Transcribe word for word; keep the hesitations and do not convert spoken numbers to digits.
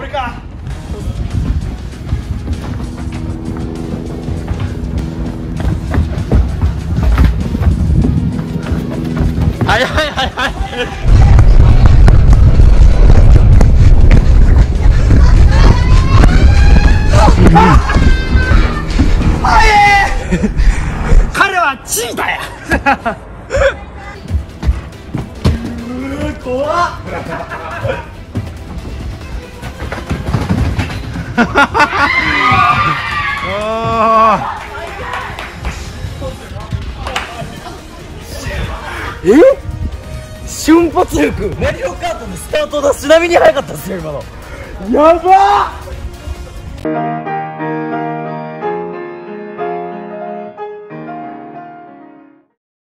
俺か。 はいはいはいはい。 彼はチータや。うー怖っ。 え？瞬発力、マリオカートのスタートがちなみに速かったですよ今の。 やばっ。